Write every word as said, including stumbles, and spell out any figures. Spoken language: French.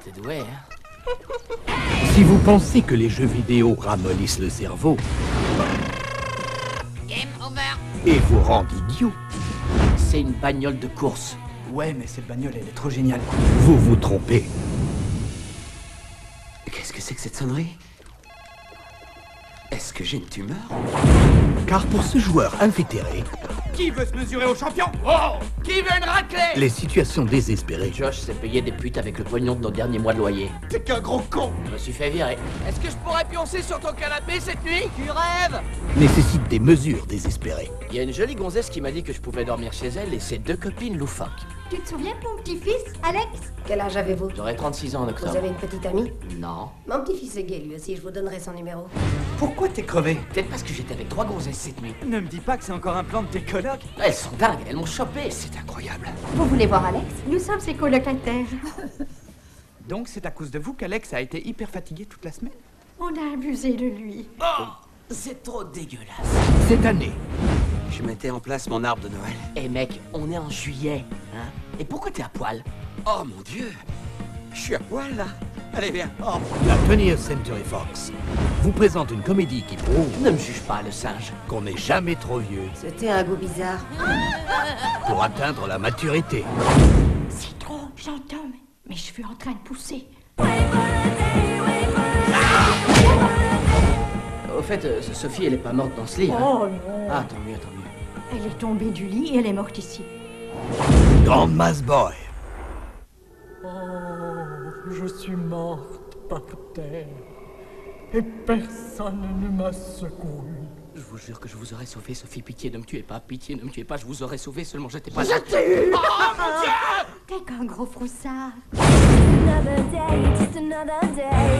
t'es doué, hein. Si vous pensez que les jeux vidéo ramollissent le cerveau Game over. et vous rendent idiot, C'est une bagnole de course. Ouais, mais cette bagnole, elle est trop géniale. vous vous trompez. Qu'est-ce que c'est que cette sonnerie? Est-ce que j'ai une tumeur? Car pour ce joueur invétéré, Qui veut se mesurer au champion? Oh! Qui veut une raclée? les situations désespérées Josh s'est payé des putes avec le pognon de nos derniers mois de loyer. T'es qu'un gros con! Je me suis fait virer. Est-ce que je pourrais pioncer sur ton canapé cette nuit? Tu rêves? nécessitent des mesures désespérées. Il y a une jolie gonzesse qui m'a dit que je pouvais dormir chez elle et ses deux copines loufoques. Tu te souviens de mon petit-fils, Alex? Quel âge avez-vous? J'aurai trente-six ans en Vous octobre. avez une petite amie? Non. Mon petit-fils est gay, lui aussi, je vous donnerai son numéro. Pourquoi t'es crevé? Peut-être parce que j'étais avec trois gonzesses cette nuit. Ne me dis pas que c'est encore un plan de tes colocs. Elles sont dingues, elles m'ont chopé, c'est incroyable. Vous voulez voir Alex? Nous sommes ses colocataires. Donc c'est à cause de vous qu'Alex a été hyper fatigué toute la semaine? On a abusé de lui. Oh, c'est trop dégueulasse. Cette année, Je mettais en place mon arbre de Noël. Eh mec, on est en juillet, hein? Et pourquoi t'es à poil? Oh mon Dieu! Je suis à poil là! Allez, viens! Oh. la twentieth Century Fox vous présente une comédie qui prouve Ne me juge pas, le singe. qu'on n'est jamais trop vieux C'était un goût bizarre. pour atteindre la maturité. C'est trop, j'entends, mais mes cheveux en train de pousser. Au fait, euh, Sophie, elle est pas morte dans ce lit, hein? Oh non. Ah, tant mieux, tant mieux. Elle est tombée du lit et elle est morte ici. Grande Mass Boy, Oh, je suis morte par terre et personne ne m'a secouru. Je vous jure que je vous aurais sauvé, Sophie. Pitié, ne me tuez pas. Pitié, ne me tuez pas. Je vous aurais sauvé, seulement j'étais pas... Je t'ai eu! T'es qu'un gros froussard. Another day, just another day.